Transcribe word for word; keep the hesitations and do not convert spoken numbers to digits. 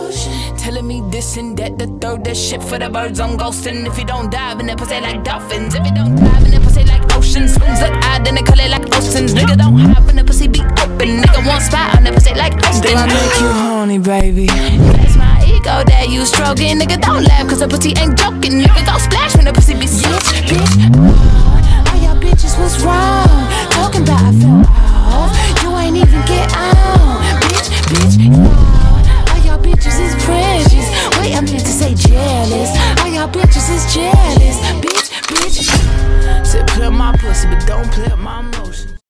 ocean. Telling me this and that, the third, that shit for the birds I'm ghosting. If you don't dive in that pussy like dolphins, if you don't dive in that pussy like oceans, spoons look odd, then they call it like oceans. Nigga don't hop in the pussy, be open. Nigga want spot on that pussy like Austin. Do I make you horny, baby? That's my ego that you stroking. Nigga don't laugh, cause the pussy ain't joking. Nigga go